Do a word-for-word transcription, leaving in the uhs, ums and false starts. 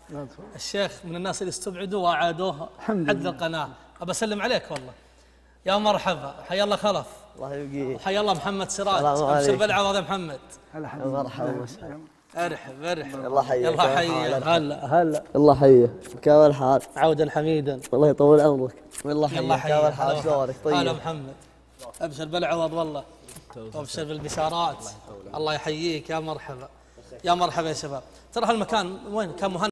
الشيخ من الناس اللي استبعدوا وأعادوها عدل القناة. أبى أسلم عليك والله. يا مرحبا، حيا الله خلف. الله يبقيك. حيا الله محمد سراج. أبشر بالعوض يا محمد. هلا حبيبي. مرحبا وسهلا. ارحب ارحب. الله يحييك. الله يحييك. هلا هلا. الله يحييك. كيف الحال؟ عودا حميدا. الله يطول عمرك. والله يحييك. كيف الحال؟ شلونك؟ طيب. هلا محمد. ابشر بالعوض والله. وابشر بالبشارات. الله يحييك. يا مرحبا. يا مرحبا يا شباب. ترى هالمكان وين كان مهند.